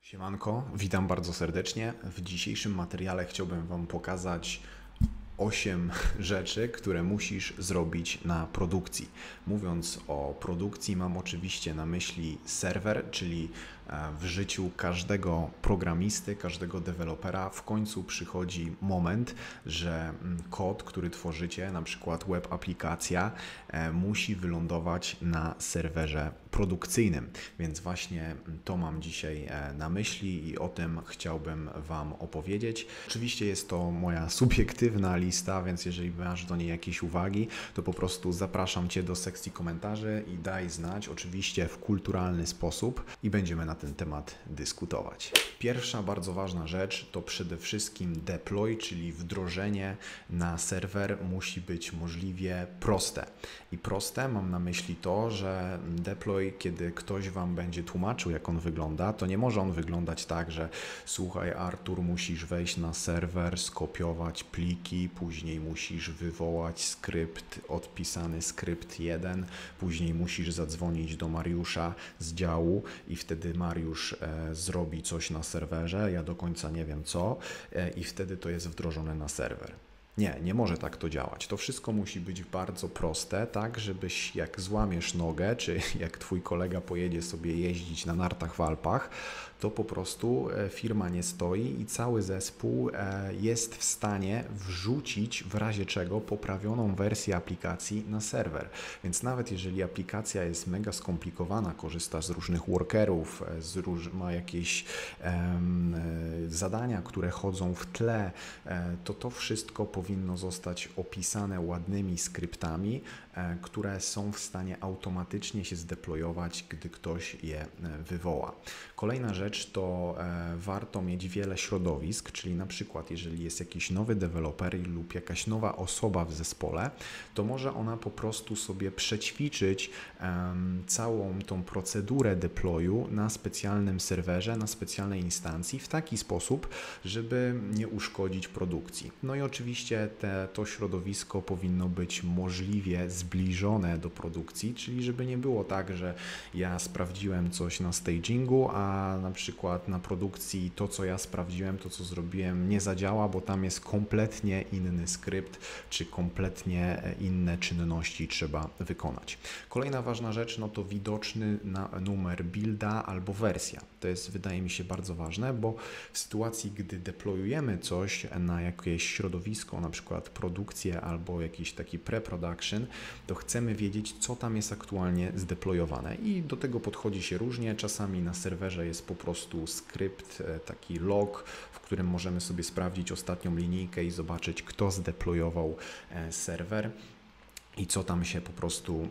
Siemanko, witam bardzo serdecznie. W dzisiejszym materiale chciałbym Wam pokazać 8 rzeczy, które musisz zrobić na produkcji. Mówiąc o produkcji, mam oczywiście na myśli serwer, czyli w życiu każdego programisty, każdego dewelopera w końcu przychodzi moment, że kod, który tworzycie, na przykład web aplikacja, musi wylądować na serwerze produkcyjnym. Więc właśnie to mam dzisiaj na myśli i o tym chciałbym Wam opowiedzieć. Oczywiście jest to moja subiektywna lista, więc jeżeli masz do niej jakieś uwagi, to po prostu zapraszam Cię do sekcji komentarzy i daj znać, oczywiście w kulturalny sposób, i będziemy na ten temat dyskutować. Pierwsza bardzo ważna rzecz to przede wszystkim deploy, czyli wdrożenie na serwer musi być możliwie proste. I proste mam na myśli to, że deploy, kiedy ktoś Wam będzie tłumaczył, jak on wygląda, to nie może on wyglądać tak, że słuchaj Artur, musisz wejść na serwer, skopiować pliki, później musisz wywołać skrypt, odpisany skrypt 1, później musisz zadzwonić do Mariusza z działu i wtedy Mariusz zrobi coś na serwerze, ja do końca nie wiem co, i wtedy to jest wdrożone na serwer. Nie może tak to działać. To wszystko musi być bardzo proste, tak żebyś jak złamiesz nogę, czy jak Twój kolega pojedzie sobie jeździć na nartach w Alpach, to po prostu firma nie stoi i cały zespół jest w stanie wrzucić w razie czego poprawioną wersję aplikacji na serwer. Więc nawet jeżeli aplikacja jest mega skomplikowana, korzysta z różnych workerów, ma jakieś zadania, które chodzą w tle, to wszystko powinno zostać opisane ładnymi skryptami, które są w stanie automatycznie się zdeployować, gdy ktoś je wywoła. Kolejna rzecz to warto mieć wiele środowisk, czyli na przykład jeżeli jest jakiś nowy deweloper lub jakaś nowa osoba w zespole, to może ona po prostu sobie przećwiczyć całą tą procedurę deployu na specjalnym serwerze, na specjalnej instancji w taki sposób, żeby nie uszkodzić produkcji. No i oczywiście to środowisko powinno być możliwie zbliżone do produkcji, czyli żeby nie było tak, że ja sprawdziłem coś na stagingu, a na przykład na produkcji to, co ja sprawdziłem, to, co zrobiłem, nie zadziała, bo tam jest kompletnie inny skrypt, czy kompletnie inne czynności trzeba wykonać. Kolejna ważna rzecz, no to widoczny numer builda albo wersja. To jest, wydaje mi się, bardzo ważne, bo w sytuacji, gdy deployujemy coś na jakieś środowisko, na przykład produkcję albo jakiś taki pre-production, to chcemy wiedzieć, co tam jest aktualnie zdeployowane i do tego podchodzi się różnie. Czasami na serwerze jest po prostu skrypt, taki log, w którym możemy sobie sprawdzić ostatnią linijkę i zobaczyć, kto zdeployował serwer i co tam się po prostu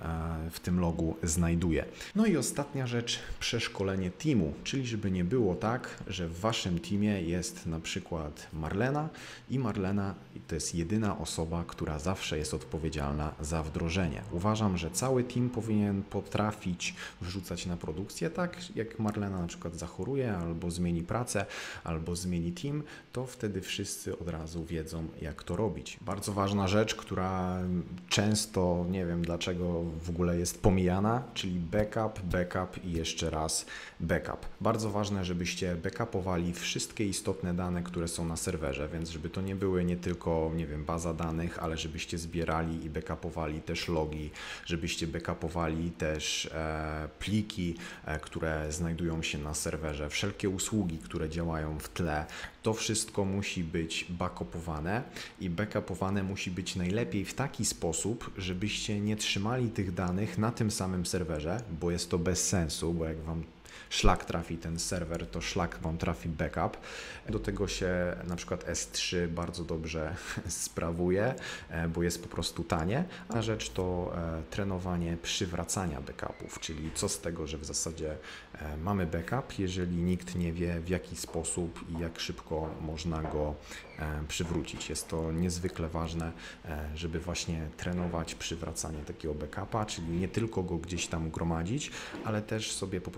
w tym logu znajduje. No i ostatnia rzecz, przeszkolenie teamu, czyli żeby nie było tak, że w Waszym teamie jest na przykład Marlena i Marlena to jest jedyna osoba, która zawsze jest odpowiedzialna za wdrożenie. Uważam, że cały team powinien potrafić wrzucać na produkcję, tak jak Marlena na przykład zachoruje, albo zmieni pracę, albo zmieni team, to wtedy wszyscy od razu wiedzą, jak to robić. Bardzo ważna rzecz, która często, nie wiem dlaczego w ogóle jest pomijana, czyli backup i jeszcze raz backup. Bardzo ważne, żebyście backupowali wszystkie istotne dane, które są na serwerze, więc żeby to nie były nie tylko, nie wiem, baza danych, ale żebyście zbierali i backupowali też logi, żebyście backupowali też pliki, które znajdują się na serwerze, wszelkie usługi, które działają w tle. To wszystko musi być backupowane i backupowane musi być najlepiej w taki sposób, żebyście nie trzymali tych danych na tym samym serwerze, bo jest to bez sensu, bo jak Wam szlak trafi ten serwer, to szlak Wam trafi backup. Do tego się na przykład S3 bardzo dobrze sprawuje, bo jest po prostu tanie. A rzecz to trenowanie przywracania backupów, czyli co z tego, że w zasadzie mamy backup, jeżeli nikt nie wie, w jaki sposób i jak szybko można go przywrócić. Jest to niezwykle ważne, żeby właśnie trenować przywracanie takiego backupa, czyli nie tylko go gdzieś tam gromadzić, ale też sobie po prostu sprawdzić,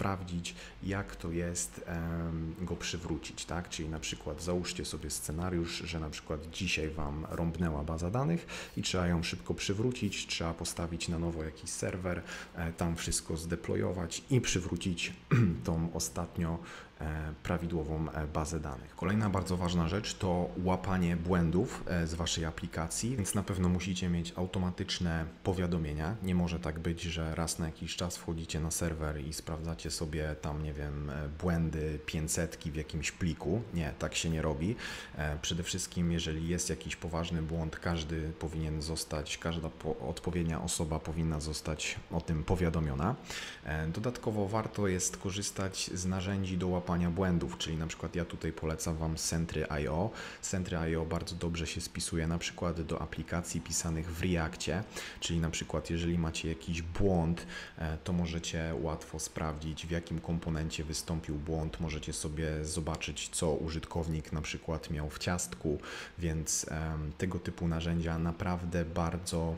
sprawdzić, jak to jest go przywrócić, tak? Czyli na przykład załóżcie sobie scenariusz, że na przykład dzisiaj Wam rąbnęła baza danych i trzeba ją szybko przywrócić, trzeba postawić na nowo jakiś serwer, tam wszystko zdeployować i przywrócić tą ostatnio prawidłową bazę danych. Kolejna bardzo ważna rzecz to łapanie błędów z Waszej aplikacji, więc na pewno musicie mieć automatyczne powiadomienia. Nie może tak być, że raz na jakiś czas wchodzicie na serwer i sprawdzacie sobie tam, nie wiem, błędy 500 w jakimś pliku. Nie, tak się nie robi. Przede wszystkim, jeżeli jest jakiś poważny błąd, każda odpowiednia osoba powinna zostać o tym powiadomiona. Dodatkowo warto jest korzystać z narzędzi do łapania błędów, czyli na przykład ja tutaj polecam Wam Sentry.io. Sentry.io bardzo dobrze się spisuje na przykład do aplikacji pisanych w Reactie, czyli na przykład jeżeli macie jakiś błąd, to możecie łatwo sprawdzić, w jakim komponencie wystąpił błąd, możecie sobie zobaczyć, co użytkownik na przykład miał w ciastku, więc tego typu narzędzia naprawdę bardzo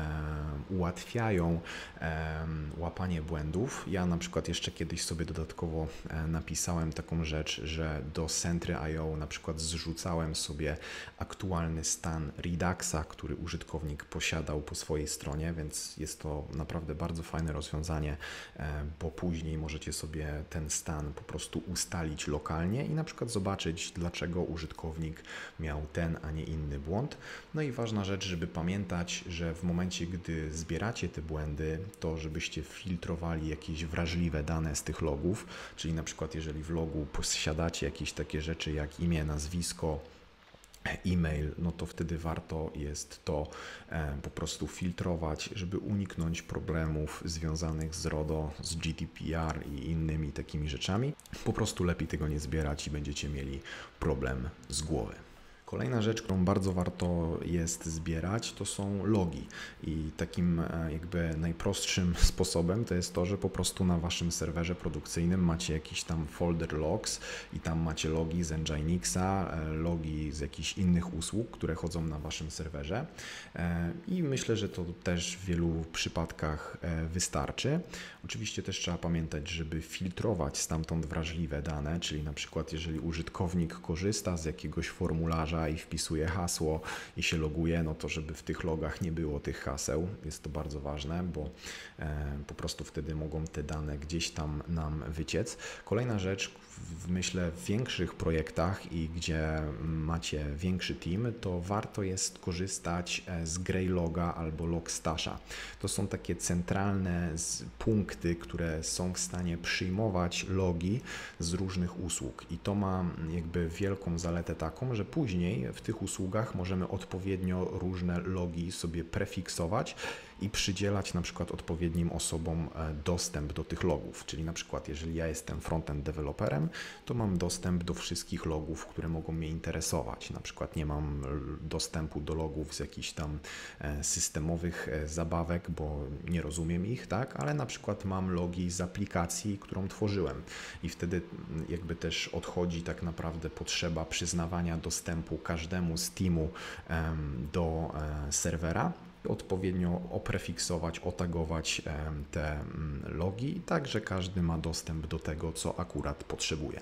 ułatwiają łapanie błędów. Ja na przykład jeszcze kiedyś sobie dodatkowo napisałem taką rzecz, że do Sentry.io na przykład zrzucałem sobie aktualny stan Reduxa, który użytkownik posiadał po swojej stronie, więc jest to naprawdę bardzo fajne rozwiązanie, bo później możecie sobie ten stan po prostu ustalić lokalnie i na przykład zobaczyć, dlaczego użytkownik miał ten, a nie inny błąd. No i ważna rzecz, żeby pamiętać, że w momencie, gdy zbieracie te błędy, to żebyście filtrowali jakieś wrażliwe dane z tych logów, czyli na przykład jeżeli w logu posiadacie jakieś takie rzeczy jak imię, nazwisko, e-mail, no to wtedy warto jest to po prostu filtrować, żeby uniknąć problemów związanych z RODO, z GDPR i innymi takimi rzeczami. Po prostu lepiej tego nie zbierać i będziecie mieli problem z głowy. Kolejna rzecz, którą bardzo warto jest zbierać, to są logi i takim jakby najprostszym sposobem to jest to, że po prostu na Waszym serwerze produkcyjnym macie jakiś tam folder logs i tam macie logi z Nginxa, logi z jakichś innych usług, które chodzą na Waszym serwerze i myślę, że to też w wielu przypadkach wystarczy. Oczywiście też trzeba pamiętać, żeby filtrować stamtąd wrażliwe dane, czyli na przykład jeżeli użytkownik korzysta z jakiegoś formularza i wpisuje hasło i się loguje, no to żeby w tych logach nie było tych haseł. Jest to bardzo ważne, bo po prostu wtedy mogą te dane gdzieś tam nam wyciec. Kolejna rzecz, myślę, w większych projektach i gdzie macie większy team, to warto jest korzystać z Greyloga albo Logstasha. To są takie centralne punkty, które są w stanie przyjmować logi z różnych usług i to ma jakby wielką zaletę taką, że później w tych usługach możemy odpowiednio różne logi sobie prefiksować i przydzielać na przykład odpowiednim osobom dostęp do tych logów. Czyli na przykład jeżeli ja jestem frontend deweloperem, to mam dostęp do wszystkich logów, które mogą mnie interesować. Na przykład nie mam dostępu do logów z jakichś tam systemowych zabawek, bo nie rozumiem ich, tak? Ale na przykład mam logi z aplikacji, którą tworzyłem i wtedy jakby też odchodzi tak naprawdę potrzeba przyznawania dostępu każdemu z teamu do serwera, odpowiednio oprefiksować, otagować te logi, tak że każdy ma dostęp do tego, co akurat potrzebuje.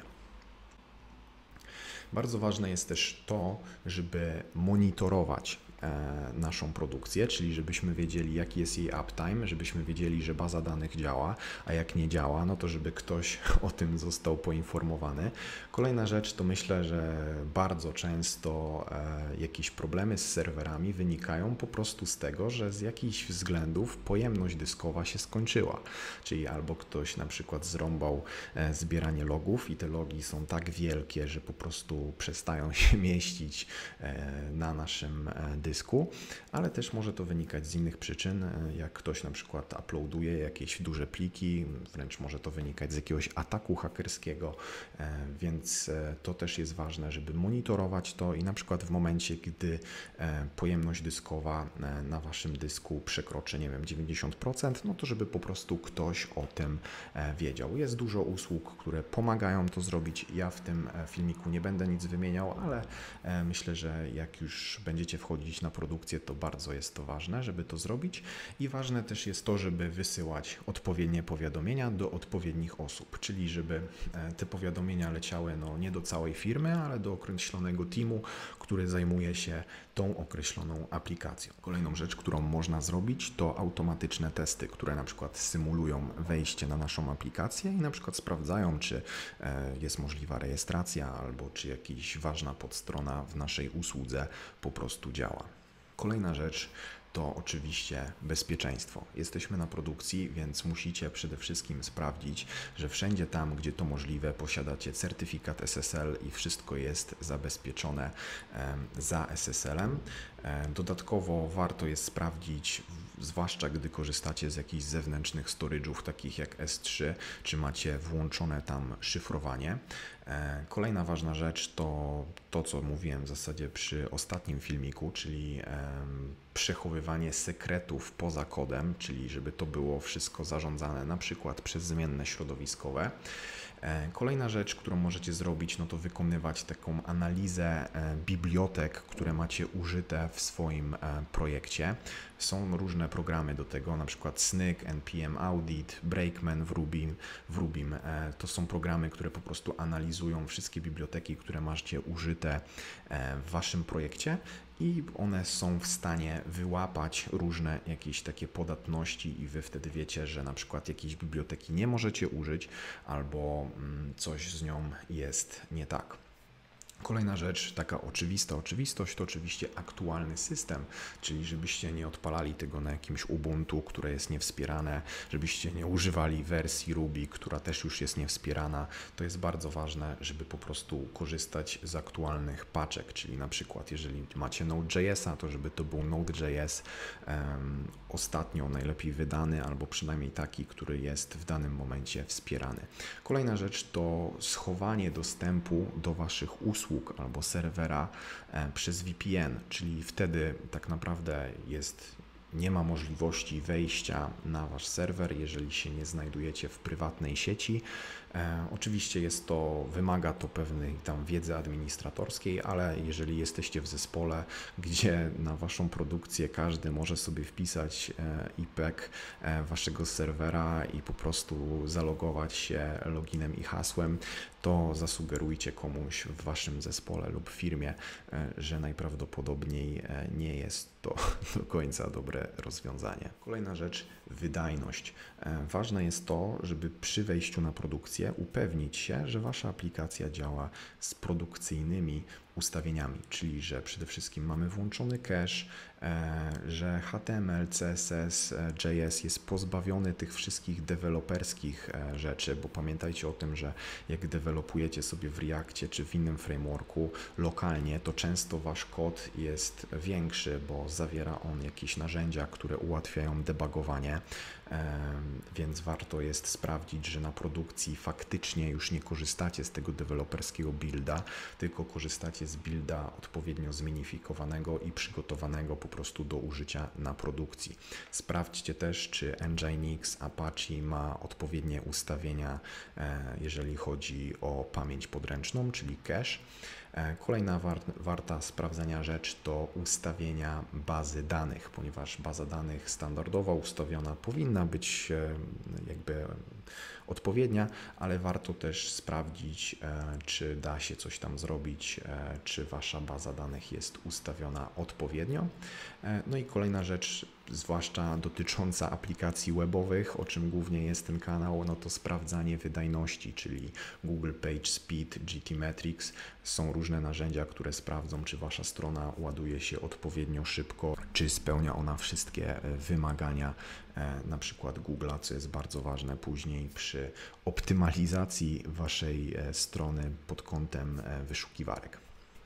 Bardzo ważne jest też to, żeby monitorować naszą produkcję, czyli żebyśmy wiedzieli, jaki jest jej uptime, żebyśmy wiedzieli, że baza danych działa, a jak nie działa, no to żeby ktoś o tym został poinformowany. Kolejna rzecz to myślę, że bardzo często jakieś problemy z serwerami wynikają po prostu z tego, że z jakichś względów pojemność dyskowa się skończyła, czyli albo ktoś na przykład zrąbał zbieranie logów i te logi są tak wielkie, że po prostu przestają się mieścić na naszym dysku, ale też może to wynikać z innych przyczyn, jak ktoś na przykład uploaduje jakieś duże pliki, wręcz może to wynikać z jakiegoś ataku hakerskiego, więc to też jest ważne, żeby monitorować to i na przykład w momencie, gdy pojemność dyskowa na Waszym dysku przekroczy, nie wiem, 90%, no to żeby po prostu ktoś o tym wiedział. Jest dużo usług, które pomagają to zrobić. Ja w tym filmiku nie będę nic wymieniał, ale myślę, że jak już będziecie wchodzić wchodzić na produkcję, to bardzo jest to ważne, żeby to zrobić i ważne też jest to, żeby wysyłać odpowiednie powiadomienia do odpowiednich osób, czyli żeby te powiadomienia leciały nie do całej firmy, ale do określonego teamu, który zajmuje się tą określoną aplikacją. Kolejną rzecz, którą można zrobić, to automatyczne testy, które na przykład symulują wejście na naszą aplikację i na przykład sprawdzają, czy jest możliwa rejestracja albo czy jakaś ważna podstrona w naszej usłudze po prostu działa. Kolejna rzecz to oczywiście bezpieczeństwo. Jesteśmy na produkcji, więc musicie przede wszystkim sprawdzić, że wszędzie tam, gdzie to możliwe, posiadacie certyfikat SSL i wszystko jest zabezpieczone za SSL-em. Dodatkowo warto jest sprawdzić, zwłaszcza gdy korzystacie z jakichś zewnętrznych storage'ów, takich jak S3, czy macie włączone tam szyfrowanie. Kolejna ważna rzecz to, co mówiłem w zasadzie przy ostatnim filmiku, czyli przechowywanie sekretów poza kodem, czyli żeby to było wszystko zarządzane na przykład przez zmienne środowiskowe. Kolejna rzecz, którą możecie zrobić, to wykonywać taką analizę bibliotek, które macie użyte w swoim projekcie. Są różne programy do tego, na przykład Snyk, NPM Audit, Brakeman w Rubim. To są programy, które po prostu analizują wszystkie biblioteki, które macie użyte w waszym projekcie i one są w stanie wyłapać różne jakieś takie podatności i wy wtedy wiecie, że na przykład jakiejś biblioteki nie możecie użyć albo coś z nią jest nie tak. Kolejna rzecz, taka oczywista oczywistość, to oczywiście aktualny system, czyli żebyście nie odpalali tego na jakimś Ubuntu, które jest niewspierane, żebyście nie używali wersji Ruby, która też już jest niewspierana. To jest bardzo ważne, żeby po prostu korzystać z aktualnych paczek, czyli na przykład jeżeli macie Node.jsa, to żeby to był Node.js ostatnio najlepiej wydany, albo przynajmniej taki, który jest w danym momencie wspierany. Kolejna rzecz to schowanie dostępu do waszych usług albo serwera przez VPN, czyli wtedy tak naprawdę nie ma możliwości wejścia na wasz serwer, jeżeli się nie znajdujecie w prywatnej sieci. Oczywiście wymaga to pewnej tam wiedzy administratorskiej, ale jeżeli jesteście w zespole, gdzie na waszą produkcję każdy może sobie wpisać IPek waszego serwera i po prostu zalogować się loginem i hasłem, to zasugerujcie komuś w waszym zespole lub firmie, że najprawdopodobniej nie jest to do końca dobre rozwiązanie. Kolejna rzecz, wydajność. Ważne jest to, żeby przy wejściu na produkcję upewnić się, że wasza aplikacja działa z produkcyjnymi ustawieniami, czyli że przede wszystkim mamy włączony cache, że HTML, CSS, JS jest pozbawiony tych wszystkich deweloperskich rzeczy, bo pamiętajcie o tym, że jak dewelopujecie sobie w Reactie czy w innym frameworku lokalnie, to często wasz kod jest większy, bo zawiera on jakieś narzędzia, które ułatwiają debugowanie, więc warto jest sprawdzić, że na produkcji faktycznie już nie korzystacie z tego deweloperskiego builda, tylko korzystacie z builda odpowiednio zminifikowanego i przygotowanego po prostu do użycia na produkcji. Sprawdźcie też, czy Nginx, Apache ma odpowiednie ustawienia, jeżeli chodzi o pamięć podręczną, czyli cache. Kolejna warta sprawdzenia rzecz to ustawienia bazy danych, ponieważ baza danych standardowa ustawiona powinna być jakby odpowiednia, ale warto też sprawdzić, czy da się coś tam zrobić, czy wasza baza danych jest ustawiona odpowiednio. No i kolejna rzecz, zwłaszcza dotycząca aplikacji webowych, o czym głównie jest ten kanał, to sprawdzanie wydajności, czyli Google PageSpeed, GTmetrix. Są różne narzędzia, które sprawdzą, czy wasza strona ładuje się odpowiednio szybko, czy spełnia ona wszystkie wymagania na przykład Google'a, co jest bardzo ważne później przy optymalizacji waszej strony pod kątem wyszukiwarek.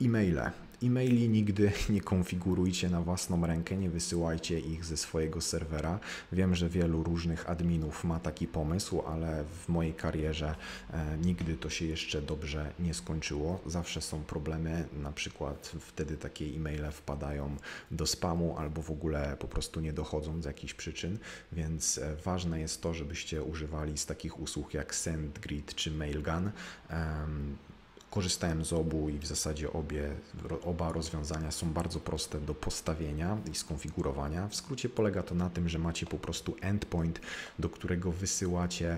E-maili nigdy nie konfigurujcie na własną rękę, nie wysyłajcie ich ze swojego serwera. Wiem, że wielu różnych adminów ma taki pomysł, ale w mojej karierze nigdy to się jeszcze dobrze nie skończyło. Zawsze są problemy, na przykład wtedy takie e-maile wpadają do spamu albo w ogóle po prostu nie dochodzą z jakichś przyczyn, więc ważne jest to, żebyście używali z takich usług jak SendGrid czy Mailgun. Korzystałem z obu i w zasadzie oba rozwiązania są bardzo proste do postawienia i skonfigurowania. W skrócie polega to na tym, że macie po prostu endpoint, do którego wysyłacie,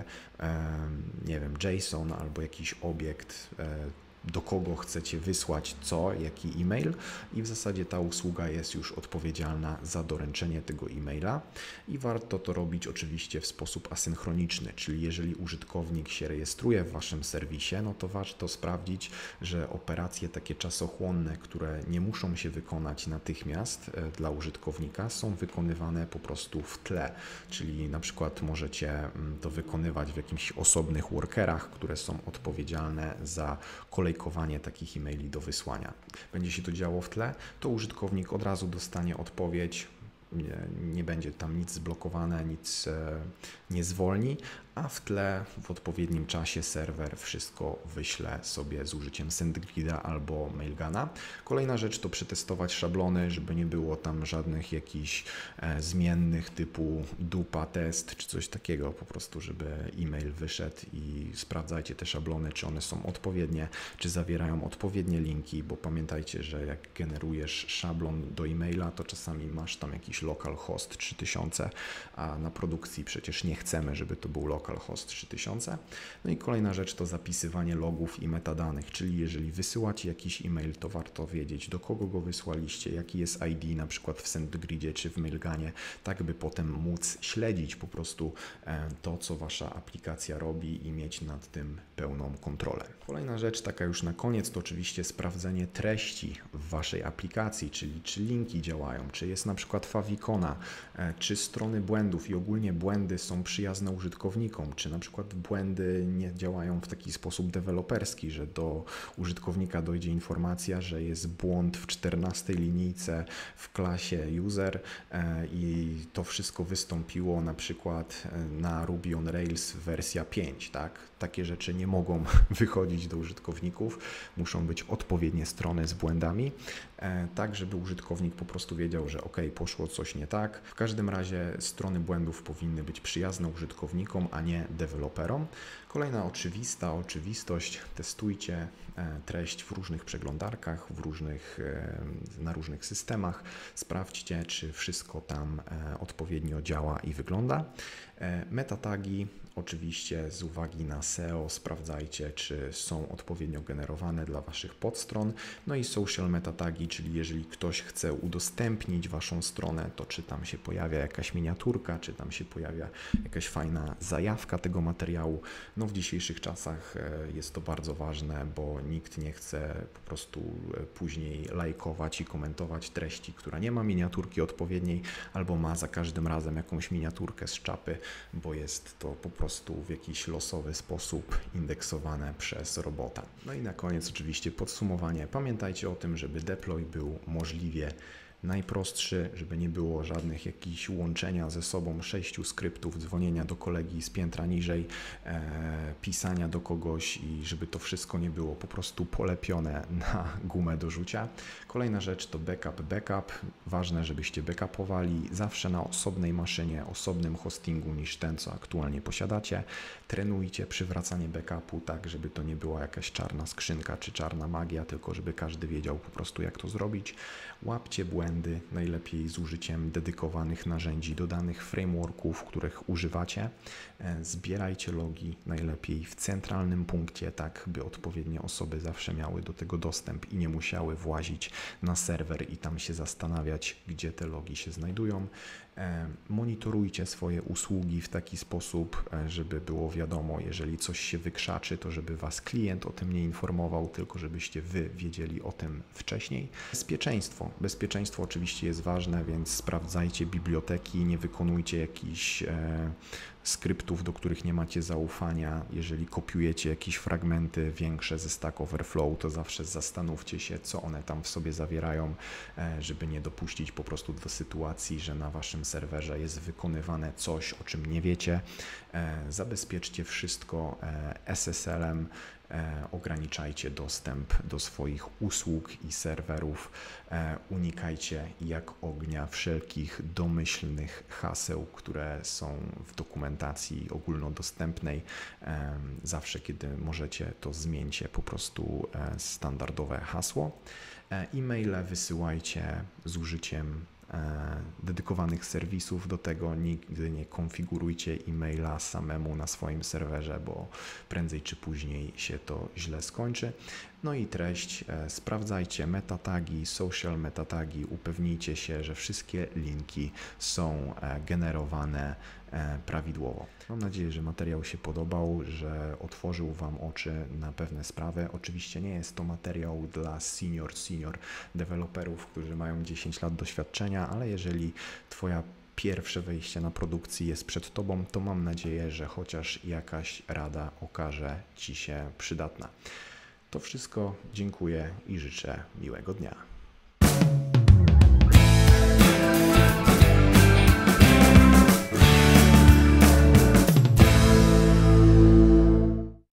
nie wiem, JSON albo jakiś obiekt, do kogo chcecie wysłać co, jaki e-mail i w zasadzie ta usługa jest już odpowiedzialna za doręczenie tego e-maila i warto to robić oczywiście w sposób asynchroniczny, czyli jeżeli użytkownik się rejestruje w Waszym serwisie, no to warto sprawdzić, że operacje takie czasochłonne, które nie muszą się wykonać natychmiast dla użytkownika, są wykonywane po prostu w tle, czyli na przykład możecie to wykonywać w jakichś osobnych workerach, które są odpowiedzialne za kolejkowanie takich e-maili do wysłania. Będzie się to działo w tle, to użytkownik od razu dostanie odpowiedź, nie będzie tam nic zblokowane, nic nie zwolni, a w tle w odpowiednim czasie serwer wszystko wyśle sobie z użyciem SendGrida albo Mailguna. Kolejna rzecz to przetestować szablony, żeby nie było tam żadnych jakichś zmiennych typu dupa test czy coś takiego, po prostu żeby e-mail wyszedł i sprawdzajcie te szablony, czy one są odpowiednie, czy zawierają odpowiednie linki, bo pamiętajcie, że jak generujesz szablon do e-maila, to czasami masz tam jakiś localhost 3000, a na produkcji przecież nie chcemy, żeby to był localhost 3000. No i kolejna rzecz to zapisywanie logów i metadanych, czyli jeżeli wysyłacie jakiś e-mail, to warto wiedzieć, do kogo go wysłaliście, jaki jest ID na przykład w SendGridzie czy w Mailgunie, tak by potem móc śledzić po prostu to, co Wasza aplikacja robi i mieć nad tym pełną kontrolę. Kolejna rzecz, taka już na koniec, to oczywiście sprawdzenie treści w Waszej aplikacji, czyli czy linki działają, czy jest na przykład favicona, czy strony błędów i ogólnie błędy są przyjazne użytkownikom, czy na przykład błędy nie działają w taki sposób deweloperski, że do użytkownika dojdzie informacja, że jest błąd w 14 linijce w klasie user i to wszystko wystąpiło na przykład na Ruby on Rails wersja 5, tak? Takie rzeczy nie mogą wychodzić do użytkowników, muszą być odpowiednie strony z błędami, tak żeby użytkownik po prostu wiedział, że ok, poszło coś nie tak. W każdym razie strony błędów powinny być przyjazne użytkownikom, a nie deweloperom. Kolejna oczywista oczywistość, testujcie treść w różnych przeglądarkach, na różnych systemach, sprawdźcie, czy wszystko tam odpowiednio działa i wygląda. Metatagi, oczywiście z uwagi na SEO sprawdzajcie, czy są odpowiednio generowane dla Waszych podstron. No i social metatagi, czyli jeżeli ktoś chce udostępnić Waszą stronę, to czy tam się pojawia jakaś miniaturka, czy tam się pojawia jakaś fajna zajawka tego materiału. No w dzisiejszych czasach jest to bardzo ważne, bo nikt nie chce po prostu później lajkować i komentować treści, która nie ma miniaturki odpowiedniej, albo ma za każdym razem jakąś miniaturkę z czapy, bo jest to po prostu w jakiś losowy sposób indeksowane przez robota. No i na koniec oczywiście podsumowanie. Pamiętajcie o tym, żeby deploy był możliwie najprostszy, żeby nie było żadnych jakichś łączenia ze sobą 6 skryptów, dzwonienia do kolegi z piętra niżej, pisania do kogoś i żeby to wszystko nie było po prostu polepione na gumę do rzucia. Kolejna rzecz to backup. Ważne, żebyście backupowali zawsze na osobnej maszynie, osobnym hostingu niż ten, co aktualnie posiadacie. Trenujcie przywracanie backupu tak, żeby to nie była jakaś czarna skrzynka czy czarna magia, tylko żeby każdy wiedział po prostu, jak to zrobić. Łapcie błędy, najlepiej z użyciem dedykowanych narzędzi, dodanych frameworków, których używacie. Zbierajcie logi, najlepiej w centralnym punkcie, tak by odpowiednie osoby zawsze miały do tego dostęp i nie musiały włazić na serwer i tam się zastanawiać, gdzie te logi się znajdują. Monitorujcie swoje usługi w taki sposób, żeby było wiadomo, jeżeli coś się wykrzaczy, to żeby Was klient o tym nie informował, tylko żebyście Wy wiedzieli o tym wcześniej. Bezpieczeństwo oczywiście jest ważne, więc sprawdzajcie biblioteki, nie wykonujcie jakichś skryptów, do których nie macie zaufania. Jeżeli kopiujecie jakieś fragmenty większe ze Stack Overflow, to zawsze zastanówcie się, co one tam w sobie zawierają, żeby nie dopuścić po prostu do sytuacji, że na Waszym serwerze jest wykonywane coś, o czym nie wiecie. Zabezpieczcie wszystko SSL-em ograniczajcie dostęp do swoich usług i serwerów, unikajcie jak ognia wszelkich domyślnych haseł, które są w dokumentacji ogólnodostępnej. Zawsze, kiedy możecie, to zmieńcie po prostu standardowe hasło. E-maile wysyłajcie z użyciem dedykowanych serwisów do tego. Nigdy nie konfigurujcie e-maila samemu na swoim serwerze, bo prędzej czy później się to źle skończy. No i treść, sprawdzajcie metatagi, social metatagi, upewnijcie się, że wszystkie linki są generowane prawidłowo. Mam nadzieję, że materiał się podobał, że otworzył Wam oczy na pewne sprawy. Oczywiście nie jest to materiał dla senior deweloperów, którzy mają 10 lat doświadczenia, ale jeżeli Twoja pierwsze wejście na produkcji jest przed Tobą, to mam nadzieję, że chociaż jakaś rada okaże Ci się przydatna. To wszystko, dziękuję i życzę miłego dnia.